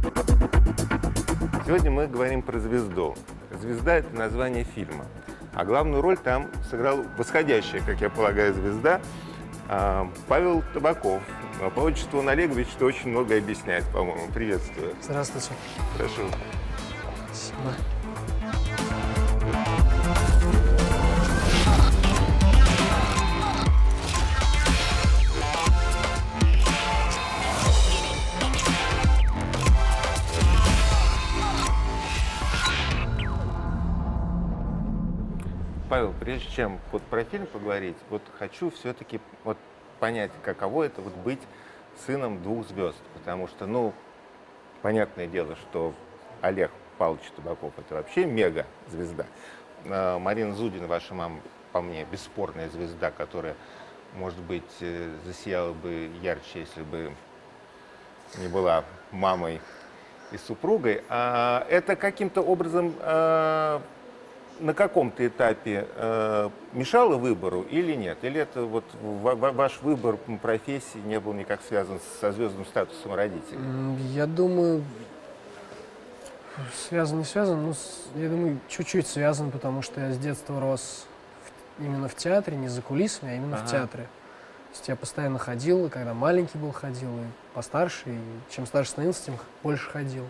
Сегодня мы говорим про «Звезду». «Звезда» — это название фильма. А главную роль там сыграл восходящая, как я полагаю, звезда Павел Табаков. По отчеству он Олегович, что очень много объясняет, по-моему. Приветствую. Здравствуйте. Прошу. Спасибо. Павел, прежде чем вот про фильм поговорить, вот хочу все-таки вот понять, каково это вот быть сыном двух звезд. Потому что, ну, понятное дело, что Олег Павлович Табаков — это вообще мега-звезда. Марина Зудина, ваша мама, по мне, бесспорная звезда, которая, может быть, засияла бы ярче, если бы не была мамой и супругой. Это каким-то образом на каком-то этапе мешало выбору или нет? Или это вот ваш выбор профессии не был никак связан со звездным статусом родителей? Я думаю, связан, не связан, но я думаю, чуть-чуть связан, потому что я с детства рос именно в театре, не за кулисами, а именно в театре. То есть я постоянно ходил, и когда маленький был, ходил, и постарше, и чем старше становился, тем больше ходил.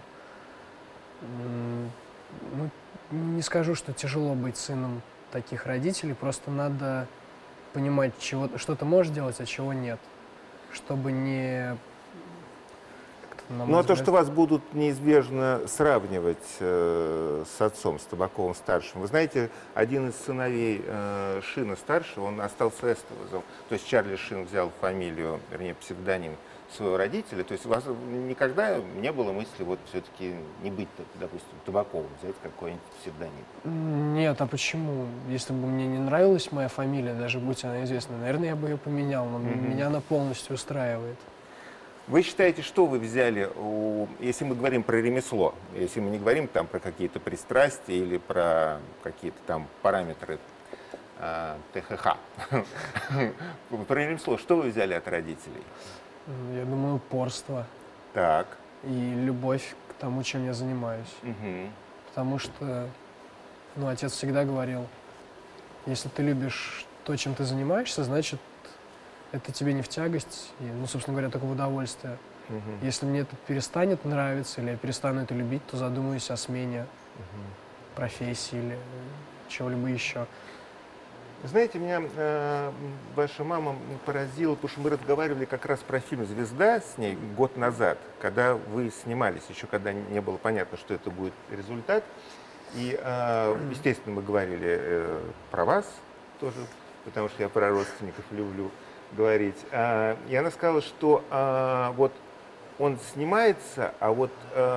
Ну, не скажу, что тяжело быть сыном таких родителей, просто надо понимать, что ты можешь делать, а чего нет, чтобы не... Ну, а то, что вас будут неизбежно сравнивать с отцом, с Табаковым-старшим. Вы знаете, один из сыновей Шина-старшего, он остался Эстовозом. То есть Чарли Шин взял фамилию, вернее, псевдоним своего родителя. То есть у вас никогда не было мысли вот все-таки не быть, допустим, Табаковым, взять какой-нибудь псевдоним? Нет, а почему? Если бы мне не нравилась моя фамилия, даже будь она известна, наверное, я бы ее поменял, но меня она полностью устраивает. Вы считаете, что вы взяли, если мы говорим про ремесло, если мы не говорим там про какие-то пристрастия или про какие-то там параметры ТХХ, про ремесло, что вы взяли от родителей? Я думаю, упорство. Так. И любовь к тому, чем я занимаюсь. Потому что, ну, отец всегда говорил, если ты любишь то, чем ты занимаешься, значит, это тебе не в тягость, и, ну, собственно говоря, только в удовольствие. Если мне это перестанет нравиться, или я перестану это любить, то задумаюсь о смене профессии или чего-либо еще. Знаете, меня ваша мама поразила, потому что мы разговаривали как раз про фильм «Звезда» с ней год назад, когда вы снимались, еще когда не было понятно, что это будет результат. И, естественно, мы говорили про вас тоже, потому что я про родственников люблю говорить. И она сказала, что вот он снимается, а вот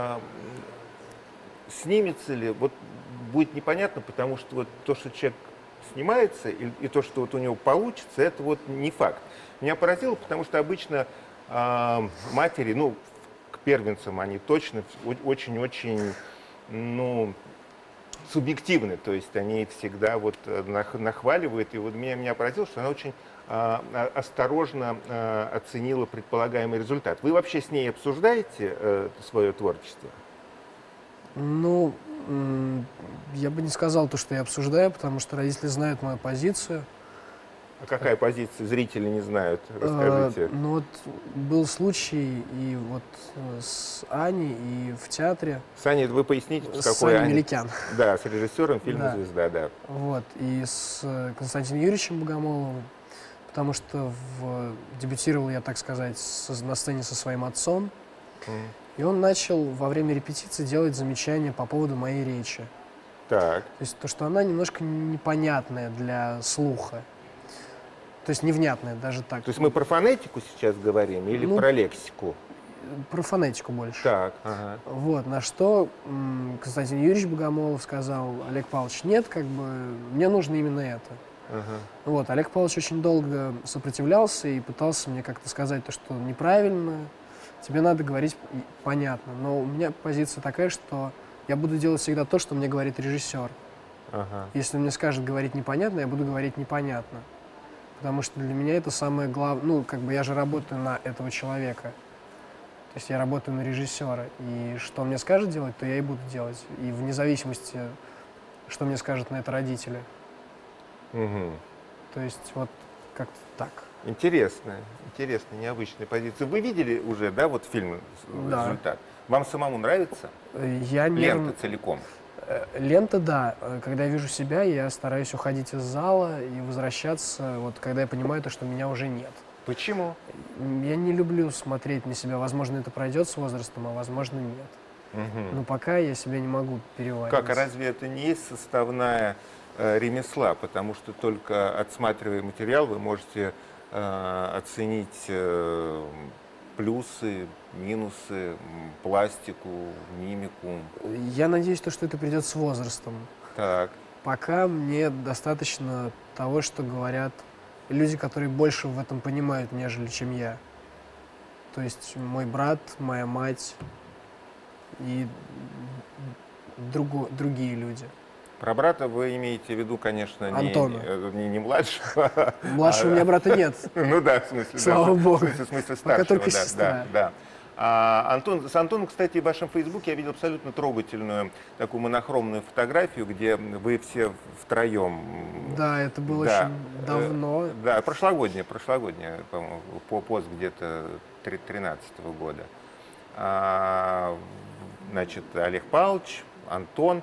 снимется ли, вот будет непонятно, потому что вот то, что человек снимается, и то, что вот у него получится, это вот не факт. Меня поразило, потому что обычно матери, ну, к первенцам они точно очень-очень, ну, субъективны, то есть они всегда вот нахваливают, и вот меня поразило, что она очень осторожно оценила предполагаемый результат. Вы вообще с ней обсуждаете свое творчество? Ну, я бы не сказал то, что я обсуждаю, потому что родители знают мою позицию. А какая позиция? Зрители не знают. Расскажите. Ну вот был случай и вот с Аней, и в театре. С Аней, вы поясните, с какой Аней Аней? Меликян. Да, с режиссером фильма Да. «Звезда», да. Вот, и с Константином Юрьевичем Богомоловым, потому что дебютировал я, так сказать, на сцене со своим отцом. И он начал во время репетиции делать замечания по поводу моей речи. Так. То есть то, что она немножко непонятная для слуха. То есть невнятная, даже так. То есть мы про фонетику сейчас говорим или про лексику? Про фонетику больше. Так, ага. Вот, на что Константин Юрьевич Богомолов сказал: Олег Павлович, нет, как бы, мне нужно именно это. Ага. Вот, Олег Павлович очень долго сопротивлялся и пытался мне как-то сказать то, что неправильно, тебе надо говорить понятно. Но у меня позиция такая, что я буду делать всегда то, что мне говорит режиссер. Ага. Если он мне скажет говорить непонятно, я буду говорить непонятно. Потому что для меня это самое главное, ну, как бы я же работаю на этого человека. То есть я работаю на режиссера, и что он мне скажет делать, то я и буду делать. И вне зависимости, что мне скажут на это родители. Угу. То есть вот как-то так. Интересная, необычная позиция. Вы видели уже, да, вот фильм Да. «Результат»? Вам самому нравится? Я Лента целиком? Лента, да. Когда я вижу себя, я стараюсь уходить из зала и возвращаться, вот когда я понимаю то, что меня уже нет. Почему? Я не люблю смотреть на себя. Возможно, это пройдет с возрастом, а возможно, нет. Угу. Но пока я себя не могу переваривать. Как, а разве это не есть составная ремесла? Потому что только отсматривая материал, вы можете оценить плюсы, минусы, пластику, мимику. Я надеюсь, что это придет с возрастом. Так. Пока мне достаточно того, что говорят люди, которые больше в этом понимают, нежели чем я. То есть мой брат, моя мать и другие люди. Про брата вы имеете в виду, конечно, Антона. не младшего. Младшего у меня брата нет. Ну да, в смысле, Слава богу. В смысле Пока старшего, только да, сестра. да. С Антоном, кстати, в вашем фейсбуке я видел абсолютно трогательную такую монохромную фотографию, где вы все втроем. Да, это было Да, очень давно. Да, прошлогодняя, по-моему, пост где-то 13-го года. Значит, Олег Павлович, Антон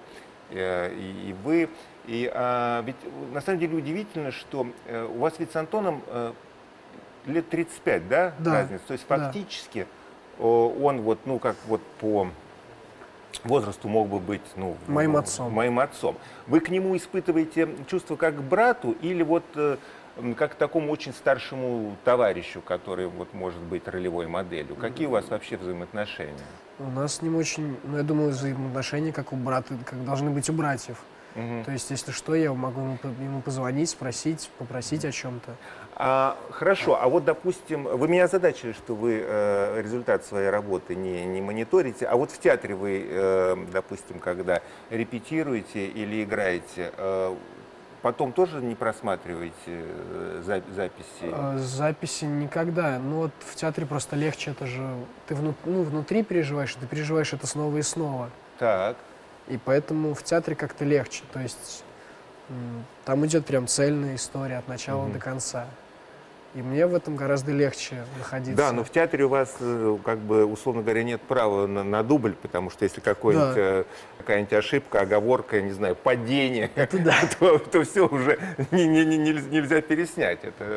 и вы. Ведь на самом деле удивительно, что у вас ведь с Антоном лет 35, да, Да, разница? То есть фактически он вот, ну, как вот по возрасту мог бы быть, ну, Моим отцом. Моим отцом. Вы к нему испытываете чувство как к брату или вот как к такому очень старшему товарищу, который вот может быть ролевой моделью? Какие у вас вообще взаимоотношения? У нас с ним очень, ну, я думаю, взаимоотношения как у брата, как должны быть у братьев. Угу. То есть, если что, я могу ему позвонить, спросить, попросить о чем-то. Хорошо, а вот, допустим, вы меня озадачили, что вы результат своей работы не мониторите, а вот в театре вы, допустим, когда репетируете или играете, потом тоже не просматриваете записи? Записи никогда. Ну вот в театре просто легче, это же ты внутри переживаешь, ты переживаешь это снова и снова. Так. И поэтому в театре как-то легче. То есть там идет прям цельная история от начала до конца. И мне в этом гораздо легче находиться. Да, но в театре у вас, как бы, условно говоря, нет права на дубль, потому что если какая-нибудь ошибка, оговорка, я не знаю, падение, то все уже нельзя переснять.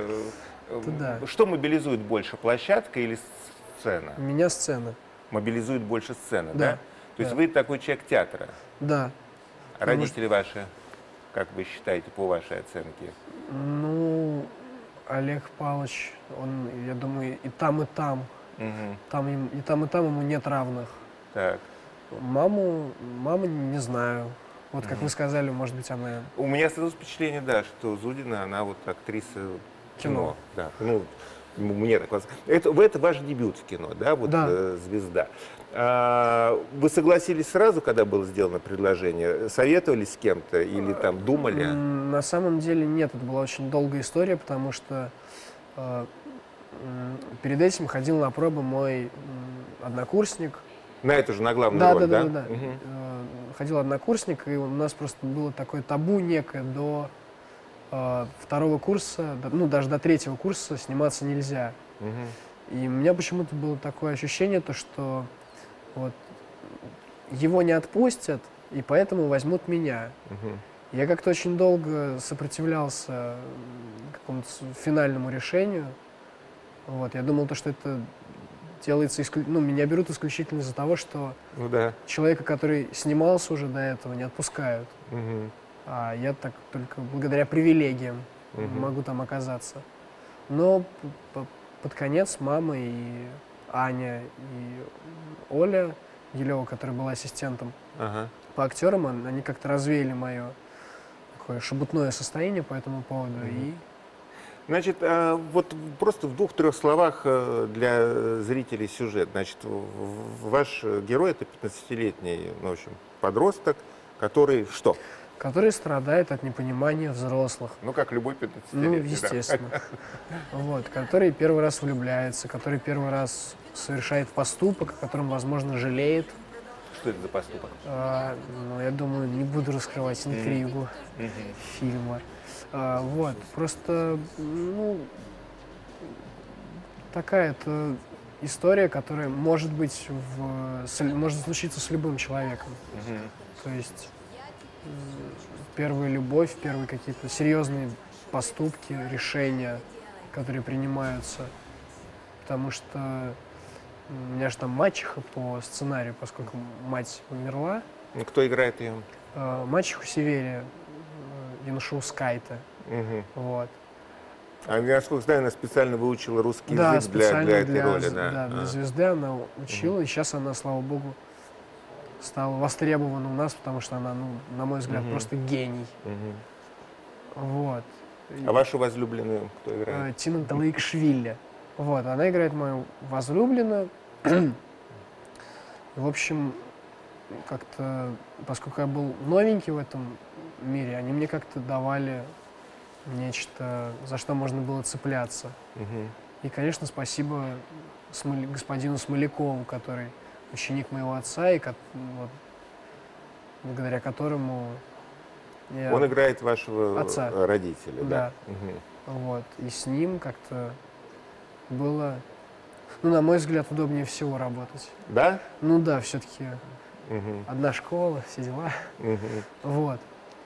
Что мобилизует больше, площадка или сцена? Меня сцена. Мобилизует больше сцена, Да. да? То есть вы такой человек театра? Да. А родители ваши, как вы считаете, по вашей оценке? Ну, Олег Павлович, он, я думаю, и там, и там. И там, и там ему нет равных. Так. Маму не знаю. Вот как вы сказали, может быть, она... У меня сложилось впечатление, да, что Зудина, она вот актриса кино. Да. Ну, мне так казалось. Это ваш дебют в кино, да, вот да. «Звезда». Вы согласились сразу, когда было сделано предложение? Советовались с кем-то или там думали? На самом деле нет, это была очень долгая история, потому что перед этим ходил на пробы мой однокурсник. На эту же, на главную роль, да? Да. Ходил однокурсник, и у нас просто было такое табу некое до второго курса, ну даже до третьего курса сниматься нельзя. И у меня почему-то было такое ощущение, то, что вот его не отпустят, и поэтому возьмут меня. Я как-то очень долго сопротивлялся какому-то финальному решению. Вот, я думал, что это делается, меня берут исключительно из-за того, что человека, который снимался уже до этого, не отпускают. А я так только благодаря привилегиям могу там оказаться. Но под конец мама и Аня и Оля Елева, которая была ассистентом по актерам, они как-то развеяли мое такое шебутное состояние по этому поводу. Значит, вот просто в 2-3 словах для зрителей сюжет. Значит, ваш герой — это 15-летний, в общем, подросток, который что? который страдает от непонимания взрослых. Ну, как любой 15-летний. Ну, естественно. Вот, который первый раз влюбляется, который первый раз совершает поступок, о котором, возможно, жалеет. Что это за поступок? Ну, я думаю, не буду раскрывать интригу фильма. Вот, просто, ну, такая-то история, которая может быть, может случиться с любым человеком. То есть первая любовь, первые какие-то серьезные поступки, решения, которые принимаются. Потому что у меня же там мачеха по сценарию, поскольку мать умерла. Кто играет ее? Мачеху Северия, Янушаускайте. Вот. А я, насколько знаю, она специально выучила русский Да, язык для этой роли. Да, для звезды она учила, и сейчас она, слава богу, стала востребована у нас, потому что она, ну, на мой взгляд, просто гений. Вот. А вашу возлюбленную кто играет? Тина Далаикшвили. Вот, она играет мою возлюбленную. В общем, как-то, поскольку я был новенький в этом мире, они мне как-то давали нечто, за что можно было цепляться. И, конечно, спасибо господину Смолякову, который ученик моего отца, и вот, благодаря которому я... Он играет вашего отца. Родителя, да? Вот. И с ним как-то было, ну, на мой взгляд, удобнее всего работать. Да? Ну да, все-таки одна школа, все дела. Вот.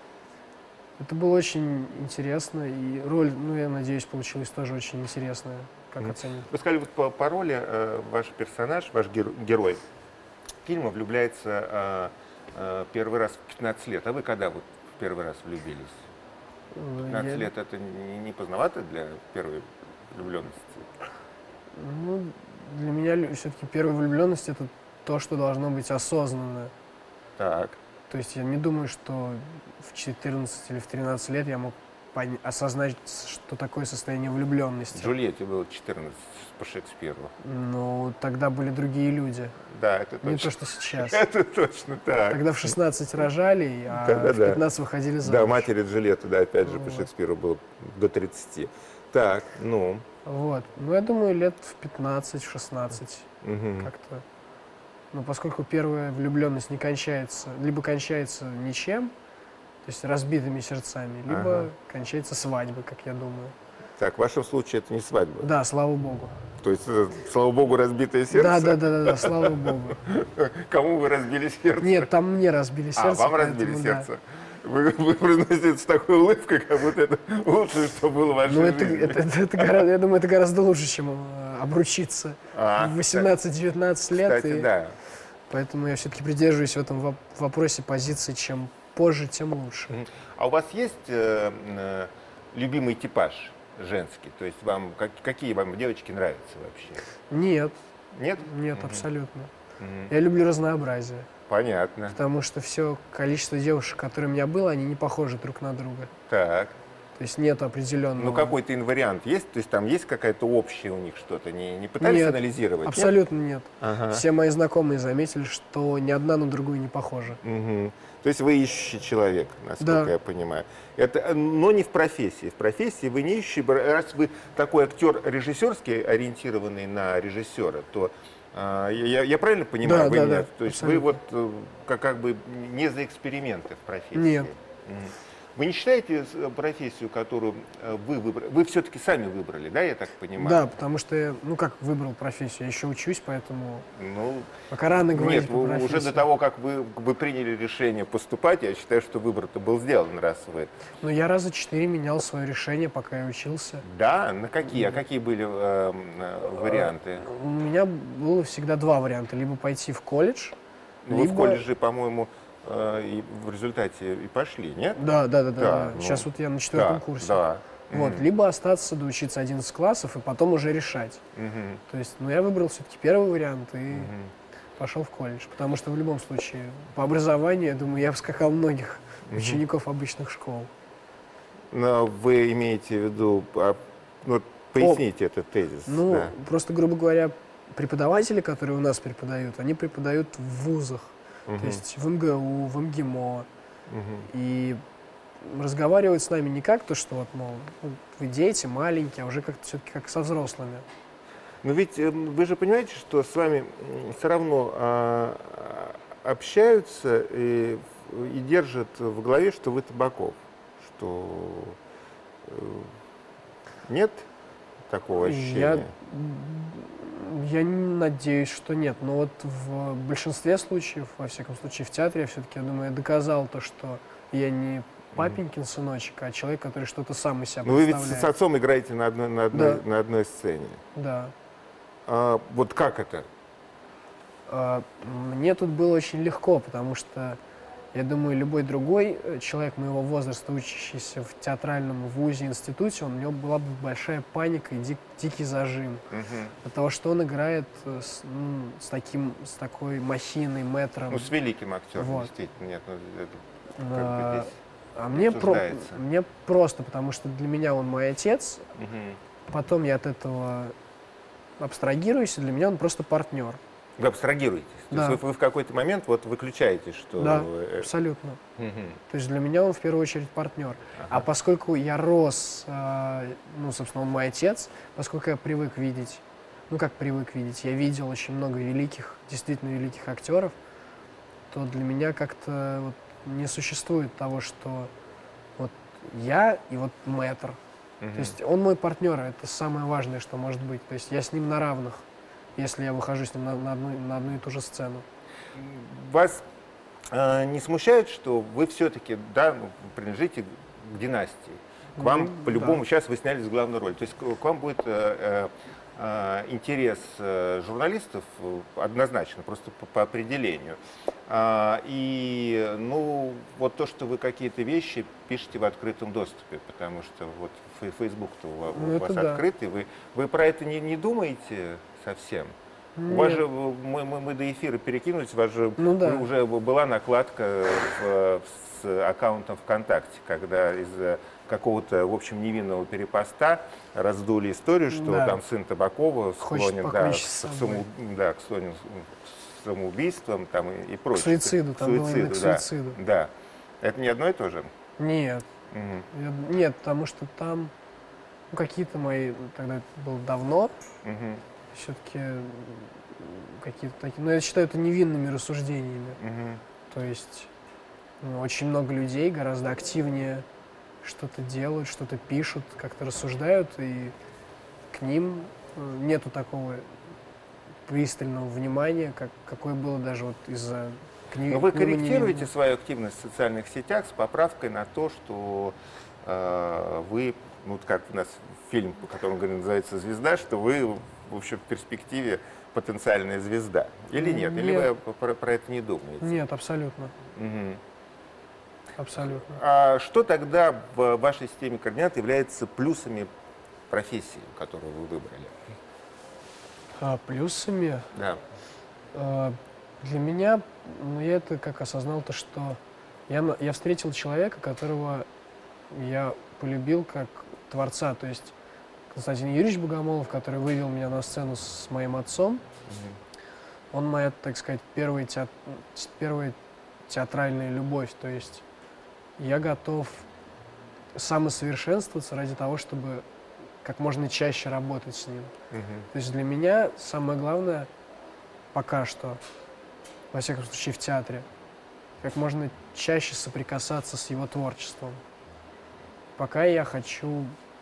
Это было очень интересно, и роль, ну, я надеюсь, получилась тоже очень интересная, как оценить. Вы сказали, вот по роли ваш персонаж, ваш герой фильма влюбляется первый раз в 15 лет. А вы когда вот в первый раз влюбились? 15 лет — это не поздновато для первой влюбленности? Ну, для меня все-таки первая влюбленность — это то, что должно быть осознанно. Так. То есть я не думаю, что в 14 или в 13 лет я мог осознать, что такое состояние влюбленности. Джульетте было 14 по Шекспиру. Ну, тогда были другие люди. Да, это точно. Не то, что сейчас. Это точно так. Тогда в 16 рожали, а в 15 выходили замуж. Да, матери Джульетты, да, опять же, по Шекспиру было до 30. Так, ну. Вот. Ну, я думаю, лет в 15, в 16 как-то. Ну, поскольку первая влюбленность не кончается, либо кончается ничем, то есть разбитыми сердцами, либо кончается свадьбой, как я думаю. Так, в вашем случае это не свадьба? Да, слава богу. То есть, слава богу, разбитое сердце? Да, слава богу. Кому вы разбили сердце? Нет, там мне разбили сердце. Вам разбили сердце? Вы произносите с такой улыбкой, как будто это лучшее, что было в вашей жизни. Я думаю, это гораздо лучше, чем обручиться в 18-19 лет. Кстати, да. Поэтому я все-таки придерживаюсь в этом вопросе позиции, чем позже, тем лучше. А у вас есть любимый типаж женский? То есть какие вам девочки нравятся вообще? Нет. Нет? Нет, абсолютно. Я люблю разнообразие. Понятно. Потому что все количество девушек, которые у меня было, они не похожи друг на друга. Так. То есть нет определенного... Ну, какой-то инвариант есть? То есть там есть какая-то общая у них что-то? Не пытались анализировать? Абсолютно нет. Все мои знакомые заметили, что ни одна на другую не похожа. То есть вы ищущий человек, насколько я понимаю. Но не в профессии. В профессии вы не ищущий. Раз вы такой актер режиссерский, ориентированный на режиссера, то я правильно понимаю? Да, то есть абсолютно. вы вот как бы не за эксперименты в профессии? Нет. Вы не считаете профессию, которую вы выбрали, вы все-таки сами выбрали, да, я так понимаю? Да, потому что я, выбрал профессию, я еще учусь, поэтому пока рано Нет, говорить по профессии. уже до того, как вы приняли решение поступать, я считаю, что выбор-то был сделан, раз вы... Ну, я раза 4 менял свое решение, пока я учился. Да? На какие? А какие были варианты? У меня было всегда 2 варианта. Либо пойти в колледж, Вы в колледже, по-моему, и в результате и пошли, нет? Да. Сейчас вот я на 4-м курсе. Да. Вот, либо остаться, доучиться 11 классов и потом уже решать. То есть, я выбрал все-таки первый вариант и пошел в колледж, потому что в любом случае по образованию, я думаю, я обскакал многих учеников обычных школ. Но вы имеете в виду, поясните этот тезис. Просто, грубо говоря, преподаватели, которые у нас преподают, они преподают в вузах. То есть в МГУ, в МГИМО, И разговаривают с нами не как то, что вот, мол, ну, вы дети маленькие, а уже как-то все-таки как со взрослыми. Но ведь вы же понимаете, что с вами все равно общаются и держат в голове, что вы Табаков, что нет такого ощущения? Я надеюсь, что нет. Но вот в большинстве случаев, во всяком случае в театре, я все-таки, я думаю, я доказал то, что я не папенькин сыночек, а человек, который что-то сам из себя представляет. Вы ведь с отцом играете на одной сцене. Да. Вот как это? Мне тут было очень легко, потому что, я думаю, любой другой человек моего возраста, учащийся в театральном вузе, институте, у него была бы большая паника и дикий зажим. От того, что он играет с такой махиной, мэтром. Ну, с великим актером, вот. Действительно. Нет, мне просто, потому что для меня он мой отец, потом я от этого абстрагируюсь, и для меня он просто партнер. Вы абстрагируетесь? Да. То есть вы в какой-то момент вот выключаете, что... Да, абсолютно. То есть для меня он в первую очередь партнер. А поскольку я рос, ну, собственно, он мой отец, поскольку я привык видеть, я видел очень много великих, действительно великих актеров, то для меня как-то вот не существует того, что вот я и вот мэтр. То есть он мой партнер, это самое важное, что может быть. То есть я с ним на равных, если я выхожу с ним на одну и ту же сцену. Вас не смущает, что вы все-таки, да, принадлежите к династии? К вам, по-любому, сейчас вы снялись в главную роль. То есть к вам будет интерес журналистов однозначно, просто по определению. И, ну, вот то, что вы какие-то вещи пишете в открытом доступе, потому что вот Facebook-то у вас открытый, вы про это не думаете совсем? Нет. У вас же, мы до эфира перекинулись, у вас же уже была накладка с аккаунтом ВКонтакте, когда из какого-то, в общем, невинного перепоста раздули историю, что там сын Табакова склонен к самоубийствам там, и прочее. К суициду, к суициду. Да. Это не одно и то же? Нет. Нет, потому что там какие-то мои, тогда это было давно, все-таки какие-то такие, но я считаю это невинными рассуждениями. То есть очень много людей гораздо активнее что-то делают, что-то пишут, как-то рассуждают, и к ним нету такого пристального внимания, какое было даже вот из-за книги. Но вы корректируете свою активность в социальных сетях с поправкой на то, что вы, ну, как у нас фильм, по которому называется «Звезда», что вы, в общем, в перспективе потенциальная звезда. Или нет? Или вы про это не думаете? Нет, абсолютно. Абсолютно. А что тогда в вашей системе координат является плюсами профессии, которую вы выбрали? Плюсами? Да. Для меня, я это как осознал, то, что я встретил человека, которого я полюбил как творца, то есть Константин Юрьевич Богомолов, который вывел меня на сцену с моим отцом. Он моя, так сказать, первая театральная любовь, то есть я готов самосовершенствоваться ради того, чтобы как можно чаще работать с ним. То есть для меня самое главное пока что, во всяком случае в театре, как можно чаще соприкасаться с его творчеством. Пока я хочу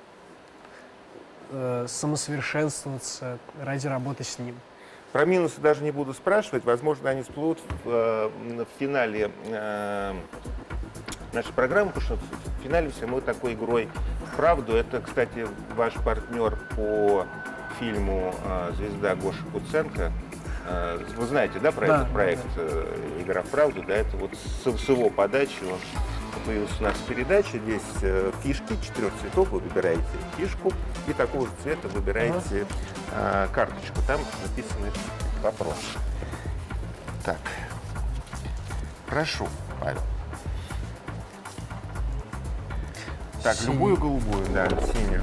самосовершенствоваться ради работы с ним. Про минусы даже не буду спрашивать. Возможно, они всплывут в финале нашей программы, потому что в финале все мы такой игрой в правду. Это, кстати, ваш партнер по фильму «Звезда» Гоша Куценко. Вы знаете, да, про этот проект «Игра в правду»? Да, это вот с его подачи он появился у нас в передаче. Здесь фишки 4 цветов, вы выбираете фишку и такого же цвета выбираете карточку. Там написаны вопросы. Так, прошу, Павел. Так, синюю. Любую голубую, да, синюю.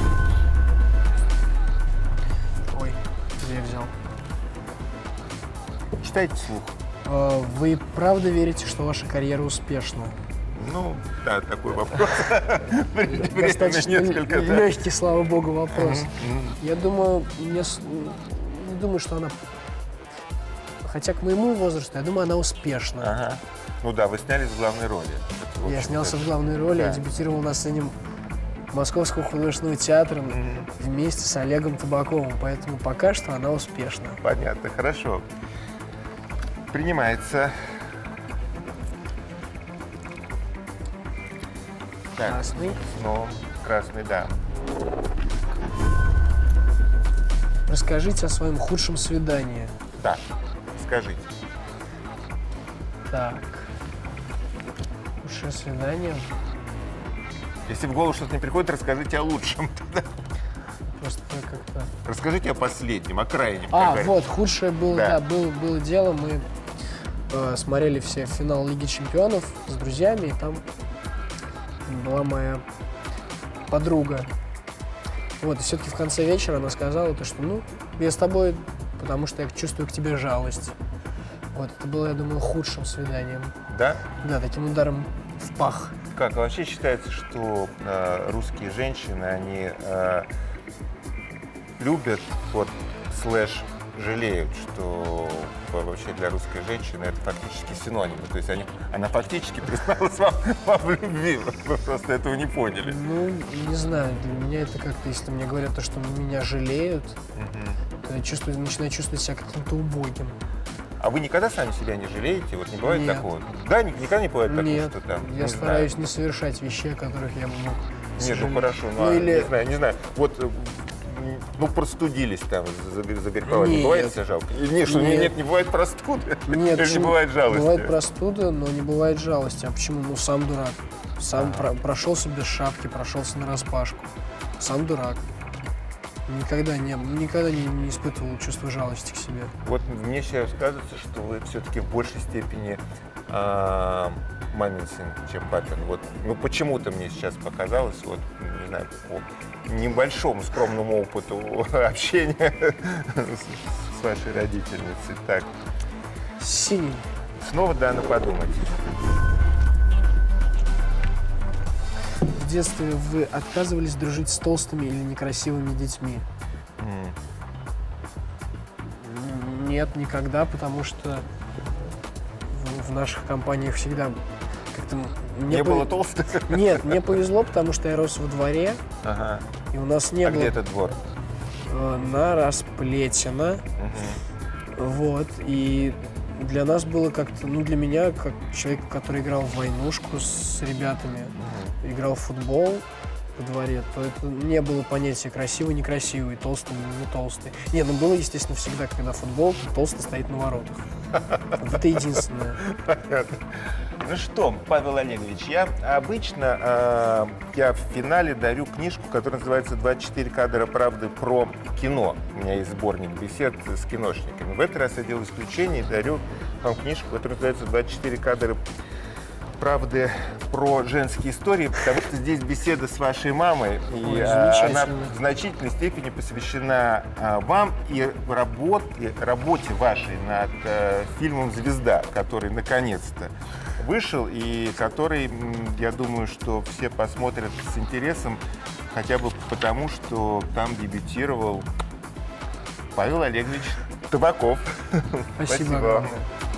Ой, где я взял? Читайте вслух. Вы правда верите, что ваша карьера успешна? Ну, да, такой вопрос. Достаточно Несколько, да. легкий, слава богу, вопрос. Я думаю, не думаю, что она... Хотя к моему возрасту, я думаю, она успешна. Ага. Ну да, вы снялись в главной роли. Это, в Я общем-то, снялся в главной роли, да. я дебютировал на сцене Московского художественного театра вместе с Олегом Табаковым, поэтому пока что она успешна. Понятно, хорошо. Принимается. Так, Красный. ну, красный, да. Расскажите о своем худшем свидании. Да, скажите. Так. Худшее свидание. Если в голову что-то не приходит, расскажите о лучшем. Просто как-то... Расскажите о последнем, о крайнем. как А, говорится. вот, худшее было, Да. да, было дело. Мы смотрели все финал Лиги Чемпионов с друзьями, и там была моя подруга. Вот, и все-таки в конце вечера она сказала, то, что, ну, я с тобой, потому что я чувствую к тебе жалость. Вот, это было, я думаю, худшим свиданием. Да? Да, таким ударом в пах. Как вообще считается, что русские женщины, они любят, вот, слэш, жалеют, что вообще для русской женщины это фактически синонимы. То есть она фактически призналась вам в любви, вы просто этого не поняли. Ну, не знаю, для меня это как-то, если мне говорят то, что меня жалеют, то я начинаю чувствовать себя каким-то убогим. А вы никогда сами себя не жалеете? Вот не бывает Нет. такого? Да, никогда не бывает такого, Нет, что там... я не стараюсь знаю. не совершать вещей, о которых я мог Нет, ну сожалеть. хорошо, Ну, или... не знаю. Вот, ну, простудились там, загоревали. Не Нет. бывает себя жалко? Нет, что, Нет. не бывает простуды? Нет, Или не почему? бывает жалости? Бывает простуда, но не бывает жалости. А почему? Ну, сам дурак. Сам прошелся без шапки, прошелся нараспашку. Сам дурак. Никогда не испытывал чувство жалости к себе. Вот мне сейчас кажется, что вы все-таки в большей степени мамин сын, чем папин. Вот, ну, почему-то мне сейчас показалось, вот, не знаю, по небольшому скромному опыту общения с вашей родительницей. Так, Синий. снова дано подумать. В детстве вы отказывались дружить с толстыми или некрасивыми детьми? Нет, никогда, потому что в наших компаниях всегда как-то... Не было толстых? Нет, мне повезло, потому что я рос во дворе, Ага. и у нас не А было... где этот двор? На Расплетино. Вот, и для нас было как-то, ну, для меня, как человек, который играл в войнушку с ребятами, играл в футбол во дворе, то это не было понятия красивый, некрасивый, толстый, не толстый. Не, ну было, естественно, всегда, когда футбол, то толстый стоит на воротах. Вот это единственное. Понятно. Ну что, Павел Олегович, я обычно я в финале дарю книжку, которая называется «24 кадра правды про кино». У меня есть сборник бесед с киношниками. В этот раз я делаю исключение и дарю вам книжку, которая называется «24 кадра правды про женские истории», потому что здесь беседа с вашей мамой, и Ой, она замечательно. в значительной степени посвящена вам и работе вашей над фильмом «Звезда», который наконец-то вышел и который, я думаю, что все посмотрят с интересом, хотя бы потому, что там дебютировал Павел Олегович Табаков. Спасибо огромное.